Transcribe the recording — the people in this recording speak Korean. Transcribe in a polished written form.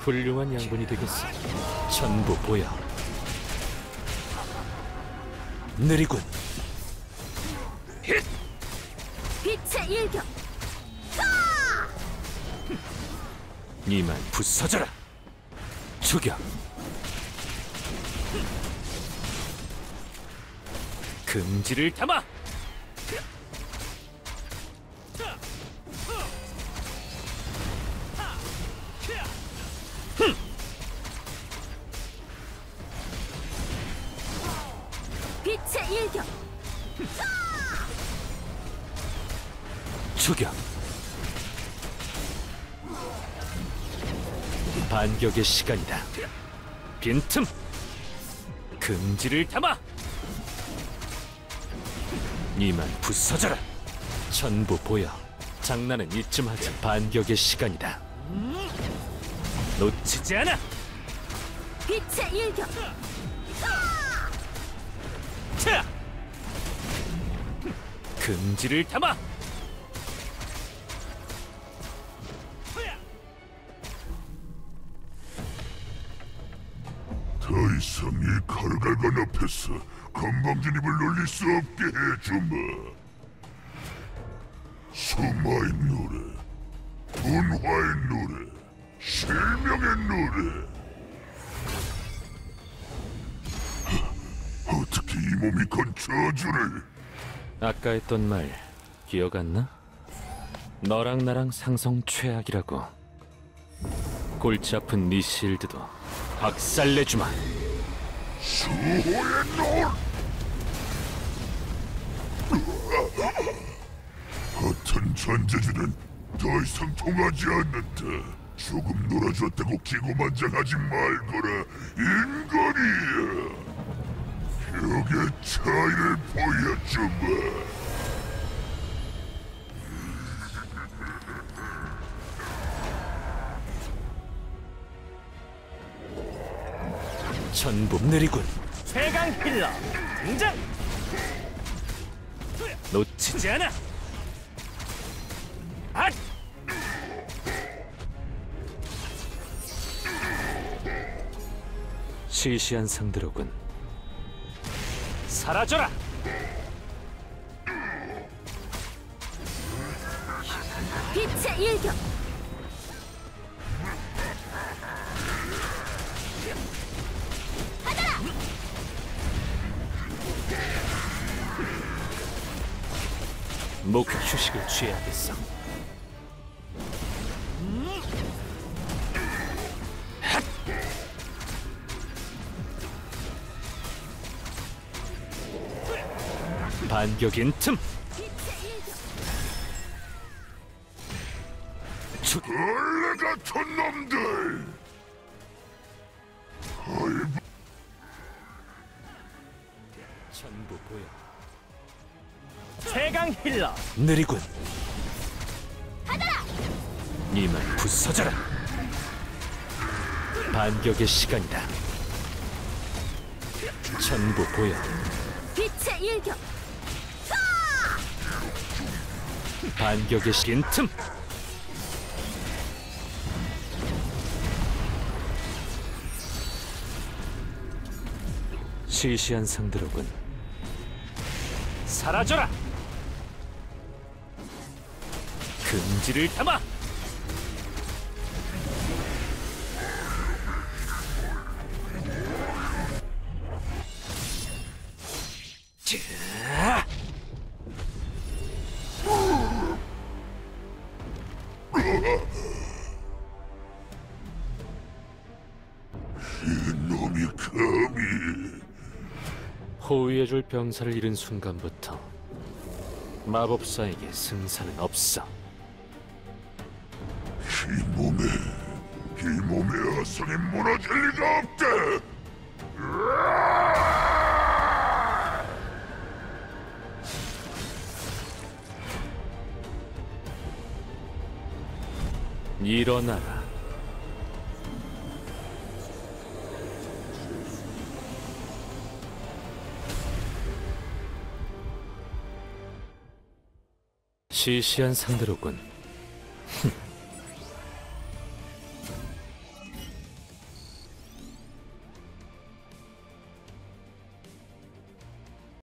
훌륭한 양분이 되겠어. 전부 보여. 느리군. 빛의 일격. 이만 부서져라. 추격. 금지를 담아. 빛의 일격. 추격. 반격의 시간이다. 빈틈. 금지를 담아. 이만 부서져라. 전부 보여. 장난은 이쯤 하자. 반격의 시간이다. 놓치지 않아. 빛의 일격. 차! 금지를 담아. 더 이상 이 칼갈관 앞에서 건방진 입을 놀릴 수 없게 해주마. 수마의 노래, 분화의 노래, 실명의 노래. 어떻게 이 몸이 건 저주를? 아까 했던 말 기억 안 나? 너랑 나랑 상성 최악이라고. 골치 아픈 네 실드도 박살내주마. 수호의 노래. 허튼 전제주는 더 이상 통하지 않는다. 조금 놀아줬다고 기고만장하지 말거라, 인간이야. 벽의 차이를 보여주마. 전부 느리군. 최강 힐러 등장! 놓치지 않아. 앗! 시시한 상대로군. 사라져라. 빛의 일격. 목 휴식을 취해야겠어. 반격인 틈. 벌레 같은 놈들. 전부 보여. 최강 힐러 느리군. 이만 부서져라. 반격의 시간이다. 전부 보여. 빛의 일격. 반격의 빈틈. 시시한 상대로군. 사라져라. 금지를 담아. 자! 이놈이 감히. 호위해줄 병사를 잃은 순간부터 마법사에게 승산은 없어. 이 몸의 아성이 무너질 리가 없다. 일어나라. 시시한 상대로군.